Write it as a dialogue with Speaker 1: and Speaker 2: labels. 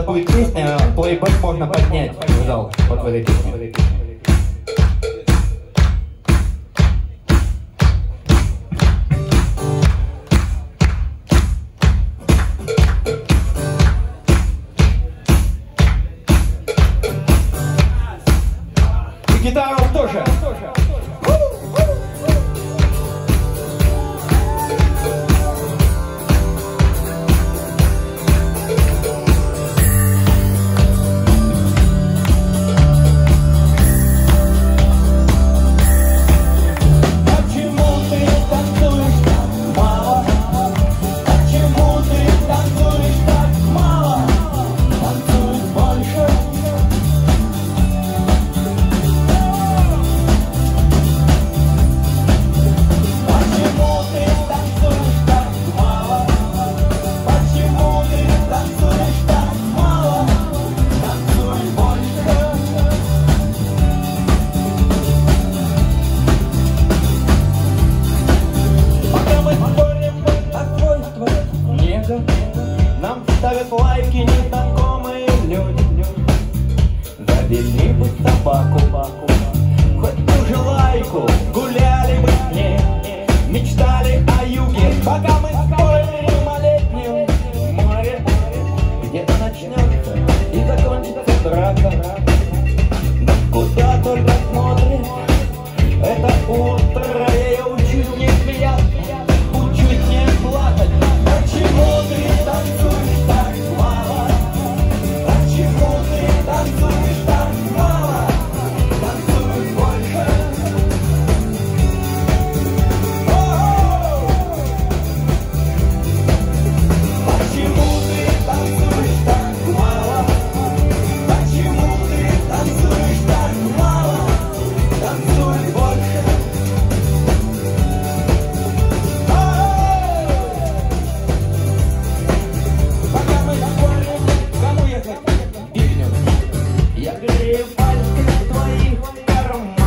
Speaker 1: будет песня, плейбэк можно поднять в зал вот в этой песне. И гитару тоже. Нам ставят лайки незнакомые люди. Завели бы собаку, хоть ту же лайку. Гуляли бы с ней, мечтали о юге. Пока мы спорим о летнем море, где-то начнется и закончится драка. Но куда только смотрит это утро. Я ее учусь не смеяться, учусь не плакать. Почему ты танцуешь так мало? Почему ты танцуешь так мало? Танцуй больше. Почему ты танцуешь так мало? Почему ты танцуешь так мало? Танцуй больше. Я грею пальцы твоих карманов.